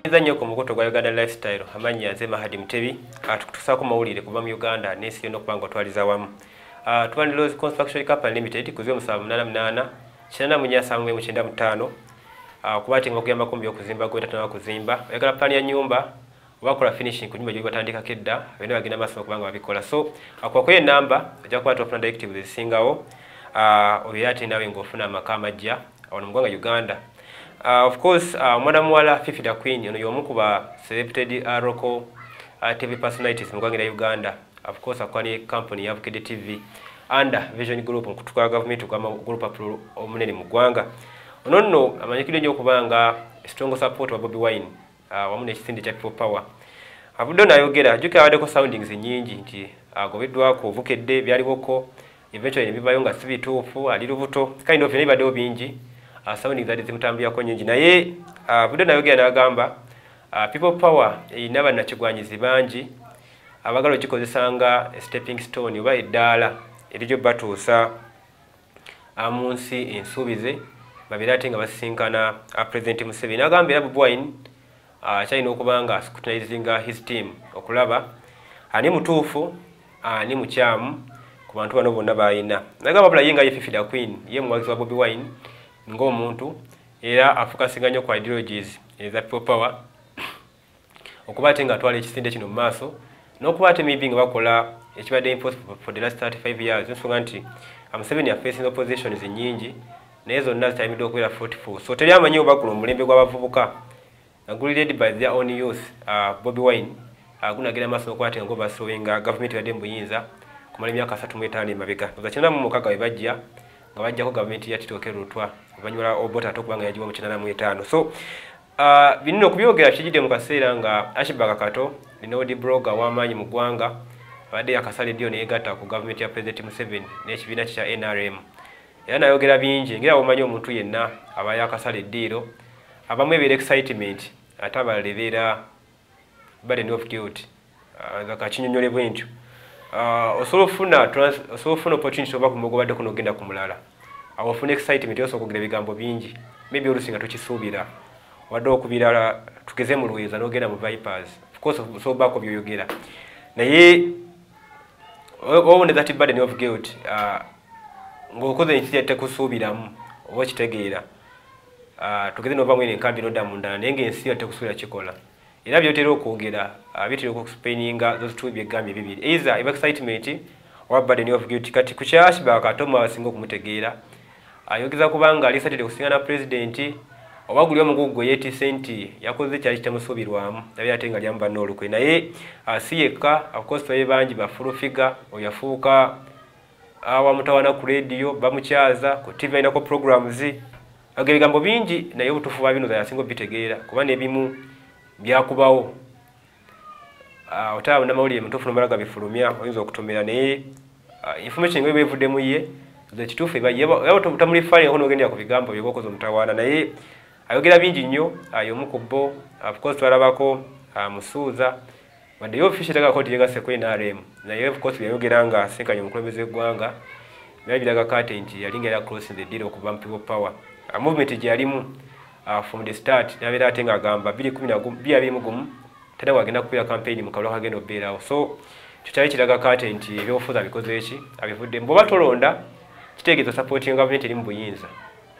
Nnyo ku mukutu gwa Uganda Lifestyle amanya nze Mahadi Mutebi atukutusaako mawulire kuva mu Uganda n'ensi yonna okuba nga twaliza wamu. Twandilozi Construction Company Limited ku 0788 88995 kuba ati nga okuyamba kumbi okuzimba gwe tatana kuzimba oyagala plan ya nyumba obakola finishing ku nyumba gye batandika kedda bene bagenda maso kubanga babikola so akwakoye namba ajja kuba tofuna directive zisingawo oyati nawe ngofuna amakama ajja ono mugwanga Uganda. Of course, mwana muwala Fifie Da Queen ono yomu kuba celebrated local TV personalities mu Uganda Uganda. Of course, akwani company ya Fifie TV under Vision Group kutuka government kama group apro omunene mu Gwanga. Ono amanyikide nyo kubanga strong support wa Bobi Wine wamune kisindi cha People Power. Avudo nayogera juke awadeko soundings nyingi nti agobeddwa ko vukedde byaliwoko eventually bibayo nga sibituufu ali lubuto kind of nibadde bingi. Sounding that is mutambia ko nyingi naye vudo nayogera nagamba People Power inaba nakigwanyizi bangi abagalo gikozesanga stepping stone oba eddala erijo batuusa amunsi ensubize babirate nga basinkana President Museveni agambira Bobi Wine china okubanga scrutinizing his team okulaba ani mutuufu ani mukyamu ku bantu bano bonna bayina nagamba bula yenga ye Fifie Da Queen ye muwagizi wa Bobi Wine ng'omuntu era afukasinga nnyo ku ideologies eza People Power okuba ate nga atwala ekisinde kino mu maaso n'okuba ate maybe nga bakola ekibadde impossible for the last 35 years nsonga nti Museveni facing oppositions nyingi naye zonna zitayimiddwa okubeera fruitful so teri amanyi obakula omulembe gw'abavubuka led by their own youth Bobi Wine gunagenda maaso n'okuba ate nga gobaslowinga government yadde mu buyinza kumala emyaka 35 emabega oza 96 we bajja nga bajjako government ya Tito Kerutwa banyula obota atokubanga yajiwa mu 95 so binno kubyogera kijide mu kaseera nga Ashibaka Kato linodi blogger w'amaanyi mu ggwanga abadde yakasale dio neyegatta ku government ya President Museveni n'ekibiina kya NRM era nayogera bingi ngira omanyi omuntu yenna aba yakasale ddiiro abamu ebeera excitement ate abalebera burden of guilt zakakinyonyole bwentyo osobola ofuna opportunity oba kumugobadde kuno ogenda ku mulala awafuna excitement yose okugira ebigambo bingi maybe olusinga tukisuubira wadde okubirala tugeze mu luweeza n'ogenda mu Vipers of course osobako byoyogera naye oboneza ti burden of guilt ng'okoze ensi yatekusuubiramu oba okitegeera tugeze n'ova mwene enkambi n'odda mu ndala naye ng'ensi yatekusuubira kikola era byotera okwogera bitera okuexplaininga those two byegambye bibiri either eba excitement oba burden of guilt kati ku Ashibaka Kato abasinga okumutegeera ayogeza kubanga ali excited okusinga na president oba guli omugugu yeti senti yakoze kyali kitamusuubirwamu naye ate nga lyamba n'olukwe naye si yekka of course baye bangi bafulu figure oyafuuka wamutawana ku radio bamukyaza ku TV ayinako programs ebigambo bingi naye obutuufu bwa bino yasinga obitegeera kuba n'ebimu byakubawo otaba namawulire mutuufu nomalaga bifulumya oyinza okutomera naye information nga evuddemu ye ekituufu tamulifaalinga ko n'ogendera ku bigambo byebaokoze omutawaana naye ayogera bingi nnyo y'omu ku bo of course twalabako musuuza wadde yo official tagako tiyegase ku NRM naye of course byayogera nga asinkanye omukulembeze w'eggwanga naye biraga kate nti yalinga era crossing the deal okuva mu People Power movement gye yalimu from the start nabeera ate nga agamba 2021 tena wagenda kubeera campaign mu kalwa kagenda obeerawo so kyali kiraga kate nti ebyobufuzi abikoze eki abivudde mboba tolonda kitegeeza supporting government eri mu buyinza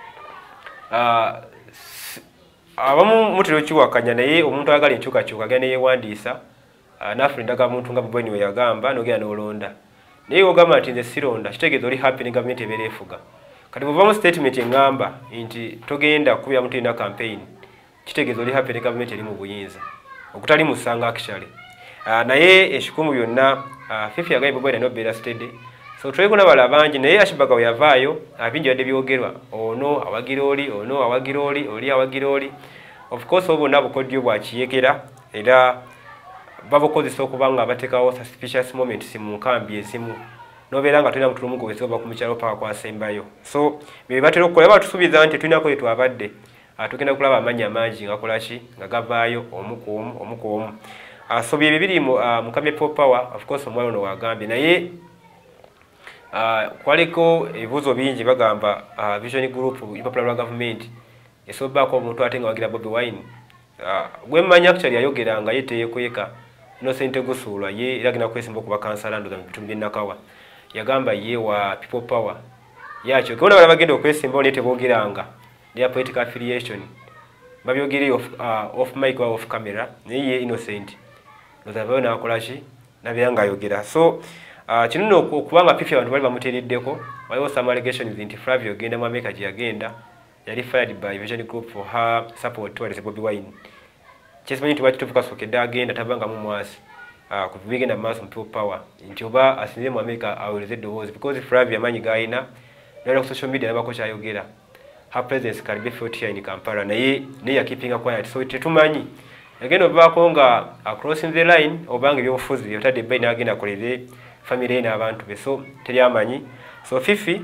abamu mutero kiwakanya naye omuntu ayagala enkyukakyuka agenda neyewandiisa nafulindaga muntu nga Bobi Wine we yagamba n'ogenda n'olonda naye ogamba nti nze sironda kitegeeza oli happy ne government ebeera efuga kati buvamu statement engamba nti togenda kubira muntu ina campaign kitegeeza oli happy ne government eri mu buyinza okutali musanga actually naye ekikumu byonna Fifie yagaye Bobi Wine n'obeera steady so tweko nabala bangi naye Ashibaka we yavaayo bingi yadde byogerwa ono awagira oli ono awagira oli oli awagira oli of course obo nabo kodyo bwakiyekera era babukozesa okuba nga bateekawo suspicious moments mu nkambi ezimu nobeera nga tulina mutulumu gwezioba ku mukyalo paka kwasembayo so bye batera okukola batusuubiza nti tulinako yetwabadde tugenda kulaba amanyi amangi nga kolaki nga gavaayo omu ku omu so bye bibiri mu kambi People Power of course omwalo ono wagambye naye kwaliko ebibuuzo bingi bagamba Vision Group Popular Government esobako omuntu ate nga wagira Bobi Wine gwemmanya actually yayogeranga ye teyekweka Innocent Gusulwa ye era gina kwesimba kuba kansala ndo za bitumbi nakawa yagamba ye wa people power yacho kona bala bagenda okwesimba onete bogeranga their political affiliation babyogeri off mic or off camera niye Innocent ndo zabona akolashi nabiyanga ayogera so kino okubanga Fifie abantu bali bamuteriddeko waliwo some allegations nti Flavio genda mwameka agenda yali fired by Vision Group for her support towards Bobi Wine chesimanyi tubachi tuvuka sokedda agenda tabanga mu mwasi kubigenda mass people power nti oba asinze mwameka aweleze dowozi because Flavio amanyi gaina nalo ku social media nabako kyayogera her presence can be felt here in Kampala naye ne keeping quiet so tetumanyi agenda obako nga crossing the line obanga byofuzi yotade bay na agenda koleze family n'abantu beso teri amanyi so Fifie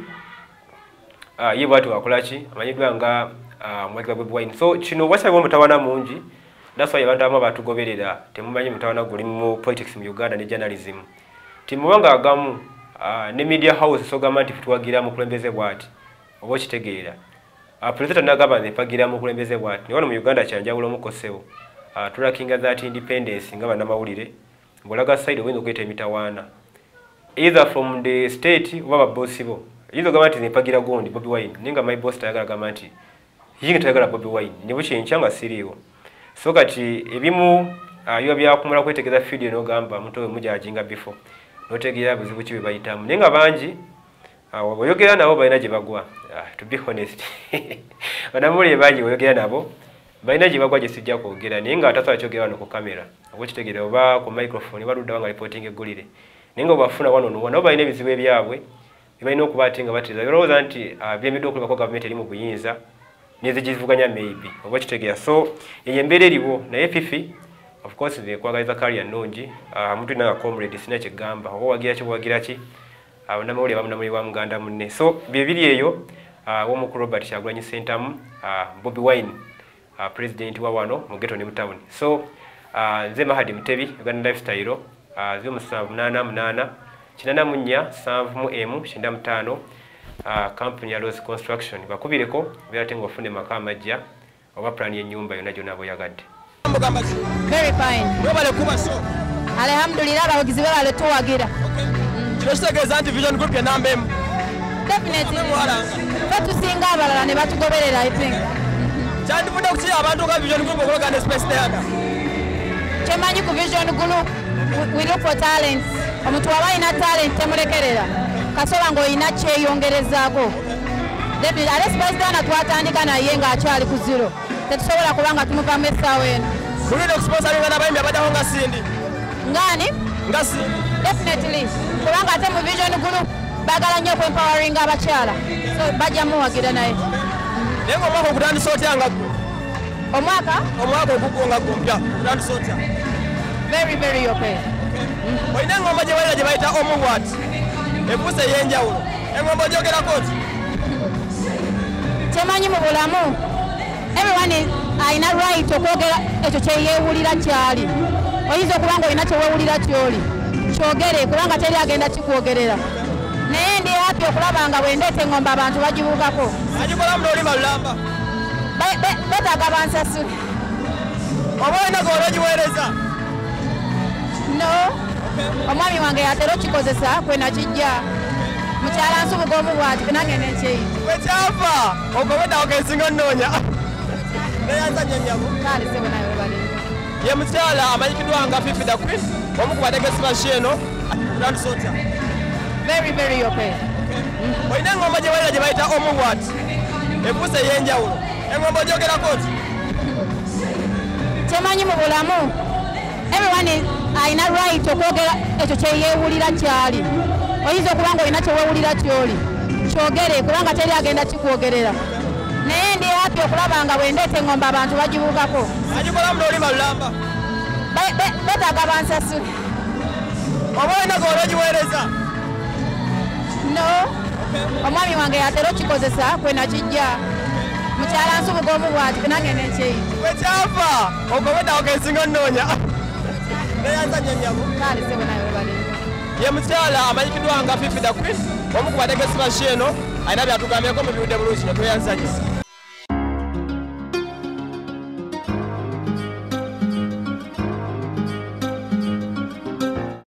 ye bwatu akolachi amanyidwa nga mweka Bobi Wine so kino wasabye mutawana mungi that's why abantu abatugoberera temumanyi mutawana guli mu politics mu Uganda ne journalism timubanga agamu ne media house so gamanti fitwagira mu kulembeze bwati obo kitegeera president nagaba ne pagira mu kulembeze bwati ni wano mu Uganda kyanjawulo mukosebo tulakinga that independence ngaba na mawulire mbolaga side wenzo kweta emitawana either from the state oba bossibo yizo gamanti ne pagira gondi Bobi Wine ninga my boss tayagala gamanti yinga tayagala Bobi Wine nibuche nchanga siriwo so kati ebimu yo byakumula kwetegeza video no gamba mutowe muja ajinga before notegera buzibu kibe bayitamu ninga banji boyogera nabo bayina je bagwa to be honest banamuli banji boyogera nabo bayina je bagwa je sijja kwogera ninga atatwa kyogera no ku kamera abo kitegera oba ku microphone baludda banga reporting egulire ninga bafuna wano no nabo bayina bizibu ebyabwe bibayina okubatinga batiriza biroza nti byemido okuliba ko government eri mu buyinza nezijivuganya maybe oba kitegera so eyembere eriwo naye Fifie of course the kwagaliza career nonji muntu nanga comrade sina kigamba oba wagira ki wagira ki abamuli abamuli wa muganda munne so bibiri eyo wo mu Robert Kyagulanyi Centamu Bobi Wine president wa wano mu ghetto ne town so nze Mahadi Mutebi Uganda lifestyle 0788 kinanamunya 7M company ya Rose Construction bakubireko byatengo fune makamajja oba plan y'ennyumba yona jona boyagadde very fine webale kuba so alhamdulillah abagizi bale tuwagira kino kitegeeza nti Vision Group ya namba emu definitely batusinga abalala ne batugoberera I think kyandivudde ku kiri abantu nga Vision Group okulogana space theatre kyemanyi ku Vision Group we look for talents omuntu waba alina talent temulekerera kasoba ng'olina kyeyongerezaako ate sipasitaana twatandika naye ng'akyali ku zero tetusobola kubanga tumuvamu essaawa eno tulina okusponsalinga n'abayimbi abaddaho nga Sindi ngaani nga Sindi definitely kubanga ate mu Vision Group baagala nnyo okwempawaringa abakyala so bajja muwagira naye naye ng'omwaka ogutandisa otya nga ggwe omwaka ogugwo nga ggwe otandisa otya very okay olina engomba gye balina gye bayita omuwat ebuusa ey'enjawulo engomba ogyogerako ki kyemanyi mu bulamu everyone alina right okwogera ekyo kyeyeewulira kyali oyinza okuba nga olina kyeweewulira kyoli kyogere kubanga teri agenda kikwogerera naye ndi happy okulaba nga bwe ndeeta engomba abantu bagibuukako agikolamu n'olima lulamba betaaga bansasula oba olina g'olwogiweereza no omwami wange yatera okikozesa kwe nakijja mukyala nsubuga omu bwati nange nekyeyi wekyava ogobeddawo kensinga nnoonya neyanzanya nnyabo kalisebo naye webale ye mukyala amanyikiddwa nga Fifie Da Queen omu ku bategesi ba Sheno otandisa otya very okay olina engomba gye balina gye bayita omuwat ebuusa ey'enjawulo engomba ogyogerako ki kyemanyi mu bulamu everyone alina right okwogera ekyo kyeyeewulira kyali oyinza okuba nga olina kyeweewulira kyoli kyogere kubanga teri agenda kikwogerera naye ndi happy okulaba nga bwe ndeeta engomba abantu bagibuukako agikolamu n'olima lulamba betaaga bansasula oba olina g'olwogiweereza no omwami wange yatera okikozesa kwe nakijja mukyala nsubuga omu bwati nange nekyeyi wekyava ogobeddawo kensinga nnoonya neyanzanya nnyabo kalisebo naye webale ye mukyala amanyikiddwa nga Fifie Da Queen omu ku bategesi ba Sheno alina byatugambyeko mu biwudde bulungi ne tweyanzanya